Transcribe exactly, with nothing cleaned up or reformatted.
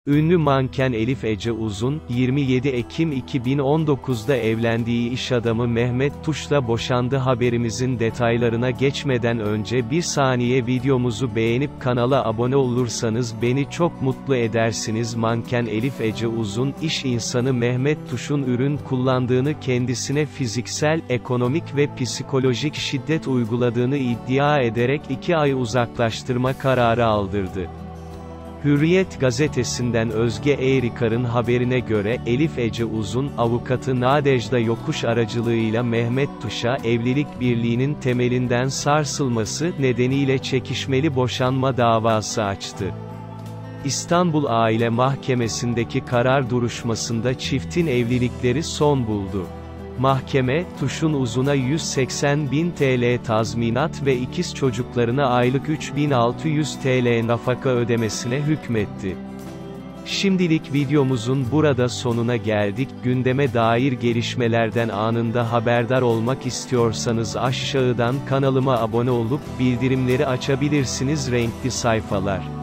Ünlü manken Elif Ece Uzun, yirmi yedi Ekim iki bin on dokuz'da evlendiği iş adamı Mehmet Tuş'la boşandı. Haberimizin detaylarına geçmeden önce bir saniye videomuzu beğenip kanala abone olursanız beni çok mutlu edersiniz. Manken Elif Ece Uzun, iş insanı Mehmet Tuş'un ürün kullandığını, kendisine fiziksel, ekonomik ve psikolojik şiddet uyguladığını iddia ederek iki ay uzaklaştırma kararı aldırdı. Hürriyet gazetesinden Özge Eğrikar'ın haberine göre, Elif Ece Uzun, avukatı Nadejda Yokuş aracılığıyla Mehmet Tuş'a, evlilik birliğinin temelinden sarsılması nedeniyle çekişmeli boşanma davası açtı. İstanbul Aile Mahkemesi'ndeki karar duruşmasında çiftin evlilikleri son buldu. Mahkeme, Tuş'un Uzun'a yüz seksen bin TL tazminat ve ikiz çocuklarına aylık üç bin altı yüz TL nafaka ödemesine hükmetti. Şimdilik videomuzun burada sonuna geldik. Gündeme dair gelişmelerden anında haberdar olmak istiyorsanız aşağıdan kanalıma abone olup bildirimleri açabilirsiniz. Renkli sayfalar.